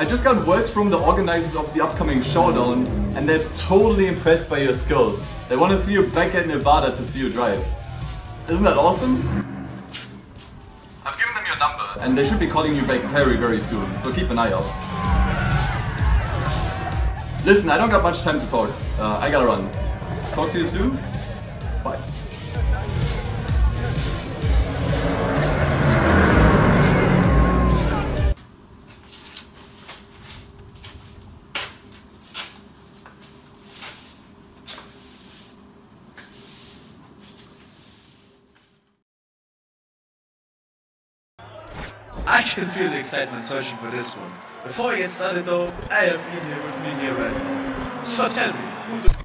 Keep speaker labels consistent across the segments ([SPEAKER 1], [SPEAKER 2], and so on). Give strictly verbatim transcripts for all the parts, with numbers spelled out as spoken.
[SPEAKER 1] I just got words from the organizers of the upcoming Showdown, and they're totally impressed by your skills. They want to see you back at Nevada to see you drive. Isn't that awesome? I've given them your number, and they should be calling you back very, very soon, so keep an eye out. Listen, I don't got much time to talk. Uh, I gotta run. Talk to you soon. Bye.
[SPEAKER 2] I can feel the excitement searching for this one. Before I get started though, I have Ian here with me here right now. So tell me, who the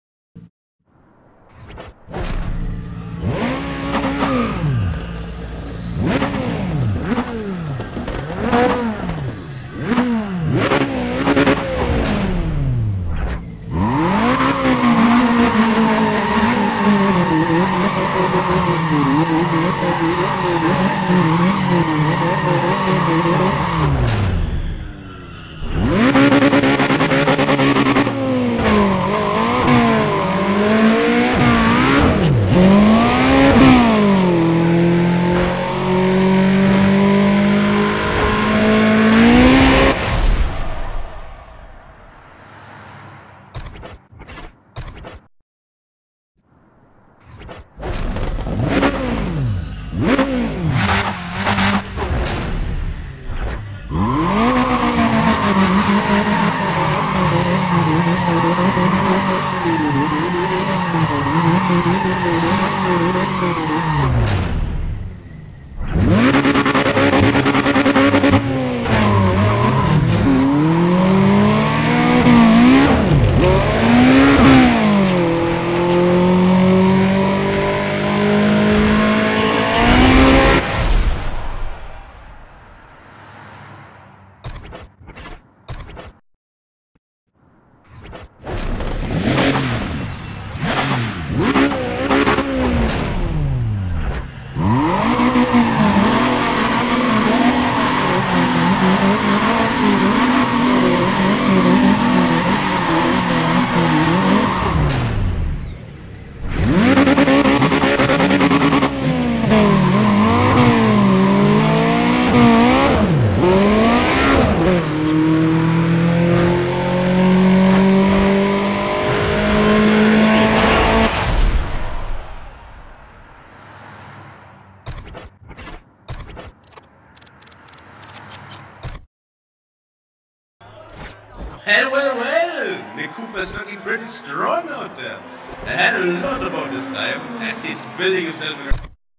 [SPEAKER 2] Well, well, well, Nick Cooper's looking pretty strong out there. I had a lot about this guy as he's building himself in a...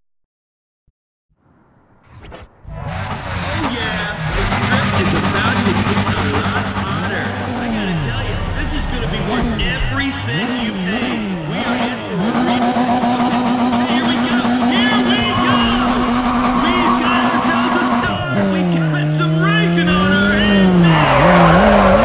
[SPEAKER 3] Oh yeah, the script is about to get a lot hotter. I gotta tell you, this is gonna be worth every cent you pay. We are in for a real... Here we go, here we go! We've got ourselves a star! We got some racing on our hands now!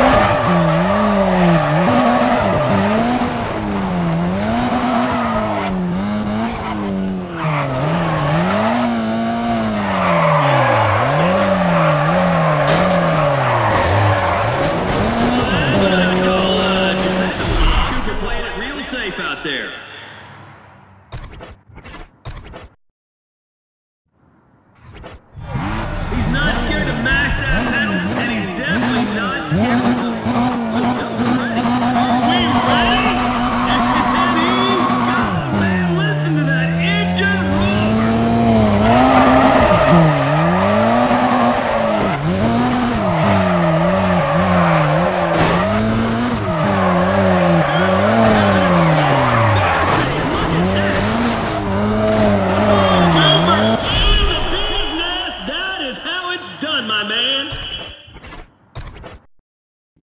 [SPEAKER 3] Out there. He's not scared to mash that pedal, and he's definitely not scared to go. Are we ready? And he goes, man, listen to that engine done, my man.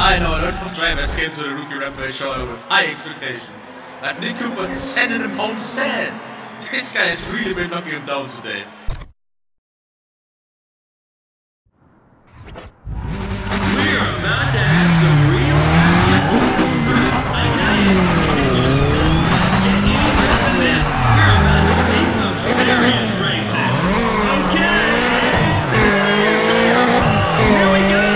[SPEAKER 2] I know a lot of drivers came to the Rookie Rampage Showdown with high expectations. But Nick Cooper is sending him home sad. This guy has really been knocking him down today.
[SPEAKER 3] We're about to have some real action on the street. I tell you, it should not get any better than this. We're about to see some serious racing. Okay, here we go.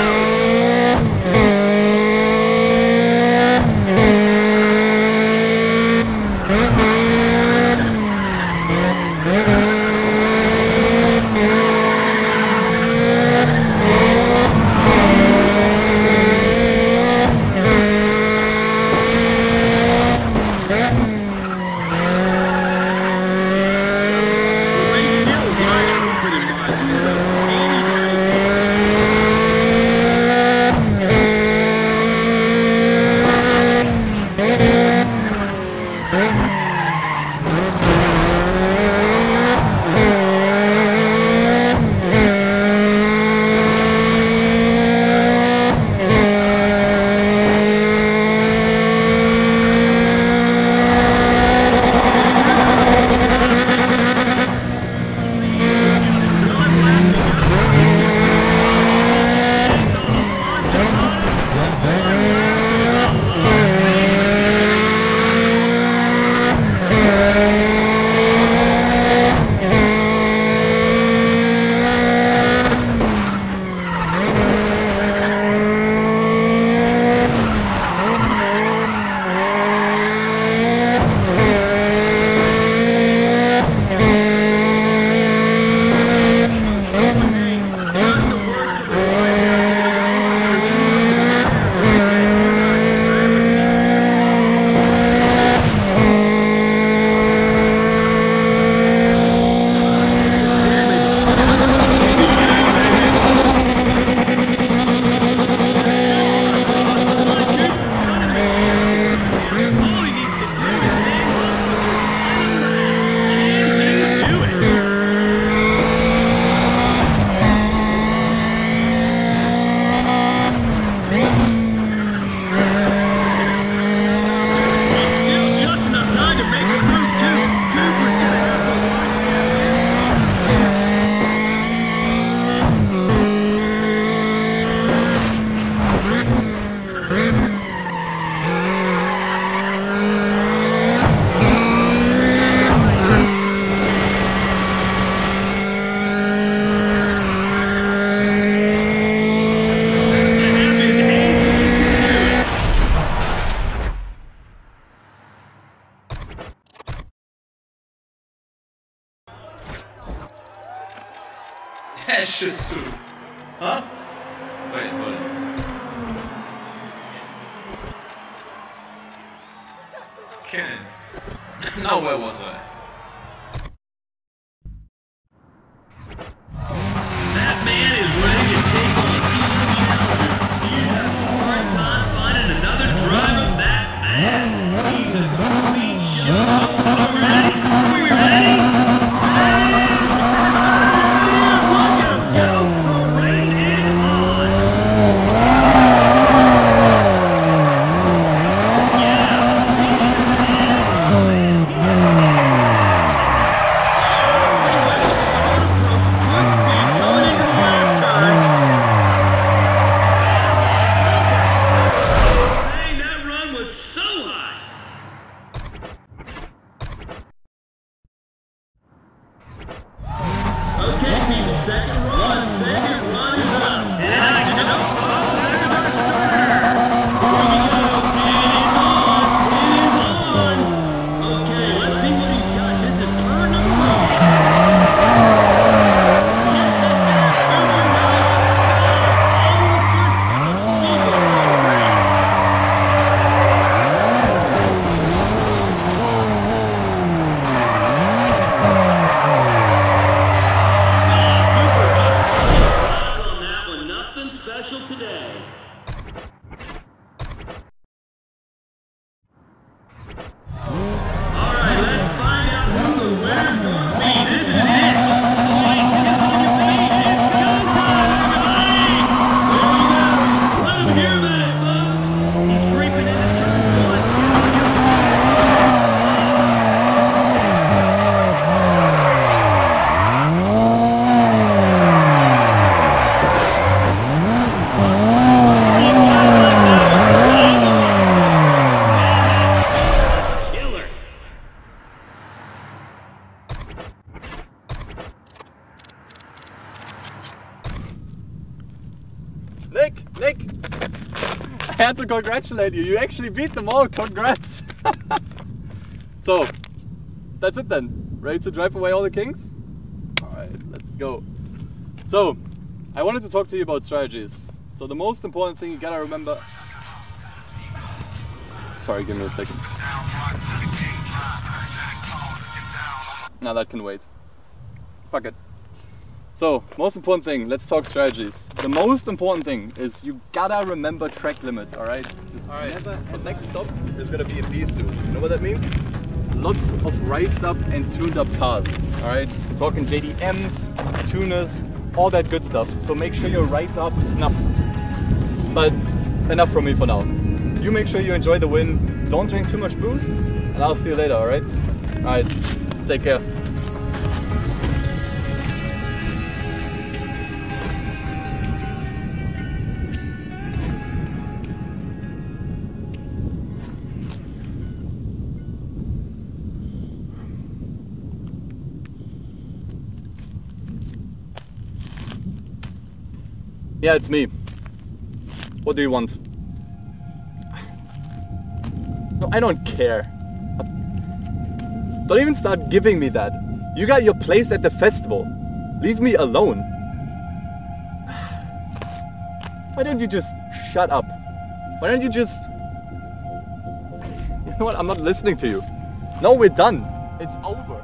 [SPEAKER 2] That's just too. Huh? Wait, hold on. Okay. Now where was I?
[SPEAKER 3] That man is ready to take on huge challenges. You have a hard time finding another driver that fast. He's a complete show. Are we ready? Are we ready? Ready? Look at him go! The race is on! Yeah, he's
[SPEAKER 1] had to congratulate you. You actually beat them all. Congrats. So, that's it then. Ready to drive away all the kings? Alright, let's go. So, I wanted to talk to you about strategies. So the most important thing you gotta remember... Sorry, give me a second. Now that can wait. Fuck it. So, most important thing, let's talk strategies. The most important thing is you gotta remember track limits, alright?
[SPEAKER 2] Alright.
[SPEAKER 1] Never, the next stop is gonna be in B suit. You know what that means? Lots of riced up and tuned up cars, alright? We're talking J D Ms, tuners, all that good stuff. So make sure your rides are up to snuff. But enough from me for now. You make sure you enjoy the win, don't drink too much booze, and I'll see you later, alright? Alright, take care. Yeah, it's me. What do you want? No, I don't care. Don't even start giving me that. You got your place at the festival. Leave me alone. Why don't you just shut up? Why don't you just... You know what? I'm not listening to you. No, we're done. It's over.